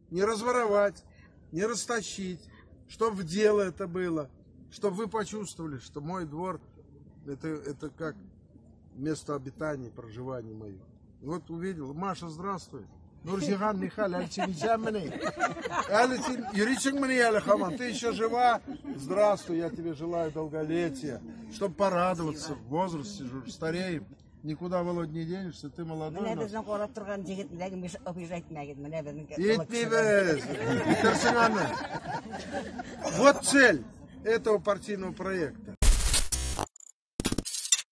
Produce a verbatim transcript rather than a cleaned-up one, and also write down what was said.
не разворовать, не растащить, чтобы в дело это было, чтобы вы почувствовали, что мой двор это, это как место обитания, проживания мое. И вот увидел, Маша, здравствуй. Нуржиган Михаль, ты еще жива? Здравствуй, я тебе желаю долголетия, чтобы порадоваться. В возрасте же стареем. Никуда, Володь, не денешься, ты молодой. Вот цель этого партийного проекта.